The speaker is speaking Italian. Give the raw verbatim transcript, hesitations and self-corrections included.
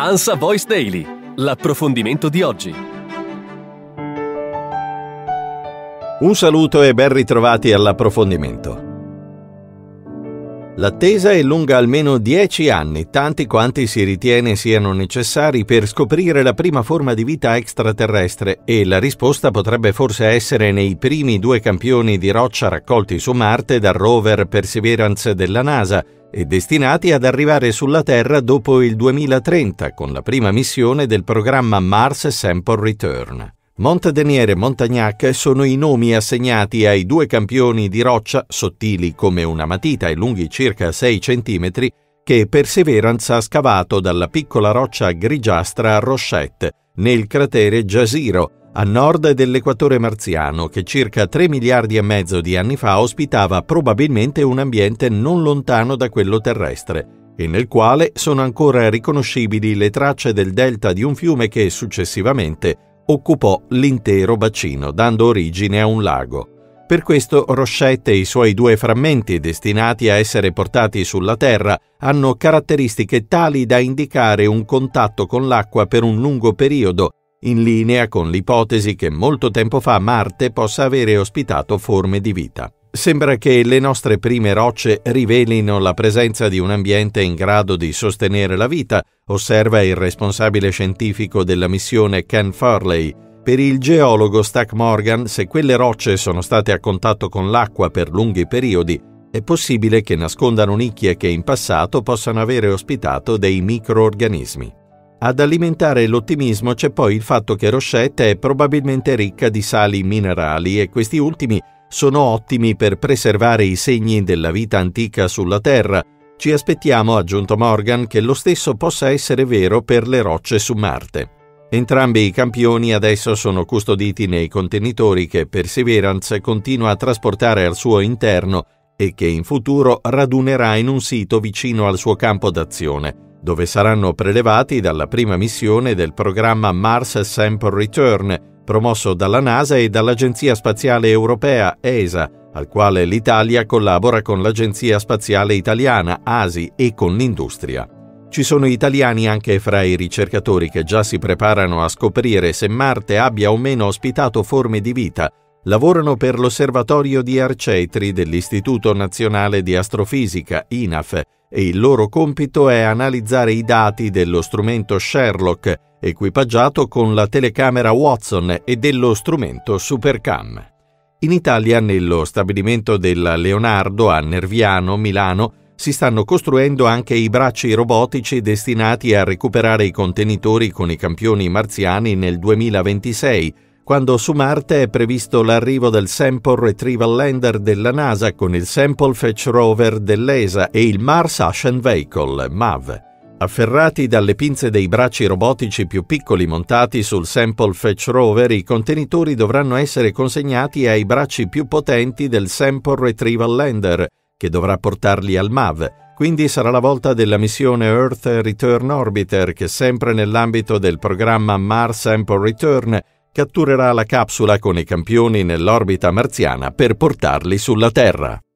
ANSA Voice Daily, l'approfondimento di oggi. Un saluto e ben ritrovati all'approfondimento. L'attesa è lunga almeno dieci anni, tanti quanti si ritiene siano necessari per scoprire la prima forma di vita extraterrestre, e la risposta potrebbe forse essere nei primi due campioni di roccia raccolti su Marte dal rover Perseverance della NASA e destinati ad arrivare sulla Terra dopo il duemilatrenta con la prima missione del programma Mars Sample Return. Montagnier e Montagnac sono i nomi assegnati ai due campioni di roccia, sottili come una matita e lunghi circa sei centimetri, che Perseverance ha scavato dalla piccola roccia grigiastra Rochette, nel cratere Jezero, a nord dell'equatore marziano, che circa tre miliardi e mezzo di anni fa ospitava probabilmente un ambiente non lontano da quello terrestre, e nel quale sono ancora riconoscibili le tracce del delta di un fiume che successivamente occupò l'intero bacino, dando origine a un lago. Per questo Rochette e i suoi due frammenti, destinati a essere portati sulla Terra, hanno caratteristiche tali da indicare un contatto con l'acqua per un lungo periodo, in linea con l'ipotesi che molto tempo fa Marte possa avere ospitato forme di vita. Sembra che le nostre prime rocce rivelino la presenza di un ambiente in grado di sostenere la vita, osserva il responsabile scientifico della missione Ken Farley. Per il geologo Stack Morgan, se quelle rocce sono state a contatto con l'acqua per lunghi periodi, è possibile che nascondano nicchie che in passato possano avere ospitato dei microorganismi. Ad alimentare l'ottimismo c'è poi il fatto che Rochette è probabilmente ricca di sali minerali e questi ultimi sono ottimi per preservare i segni della vita antica sulla Terra. Ci aspettiamo, ha aggiunto Morgan, che lo stesso possa essere vero per le rocce su Marte. Entrambi i campioni adesso sono custoditi nei contenitori che Perseverance continua a trasportare al suo interno e che in futuro radunerà in un sito vicino al suo campo d'azione, dove saranno prelevati dalla prima missione del programma Mars Sample Return, promosso dalla NASA e dall'Agenzia Spaziale Europea E S A, al quale l'Italia collabora con l'Agenzia Spaziale Italiana A S I e con l'industria. Ci sono italiani anche fra i ricercatori che già si preparano a scoprire se Marte abbia o meno ospitato forme di vita. Lavorano per l'Osservatorio di Arcetri dell'Istituto Nazionale di Astrofisica, I N A F, e il loro compito è analizzare i dati dello strumento Sherlock, equipaggiato con la telecamera Watson e dello strumento SuperCam. In Italia, nello stabilimento della Leonardo a Nerviano, Milano, si stanno costruendo anche i bracci robotici destinati a recuperare i contenitori con i campioni marziani nel duemilaventisei, quando su Marte è previsto l'arrivo del Sample Retrieval Lander della NASA con il Sample Fetch Rover dell'E S A e il Mars Ocean Vehicle, M A V. Afferrati dalle pinze dei bracci robotici più piccoli montati sul Sample Fetch Rover, i contenitori dovranno essere consegnati ai bracci più potenti del Sample Retrieval Lander, che dovrà portarli al M A V. Quindi sarà la volta della missione Earth Return Orbiter, che sempre nell'ambito del programma Mars Sample Return catturerà la capsula con i campioni nell'orbita marziana per portarli sulla Terra.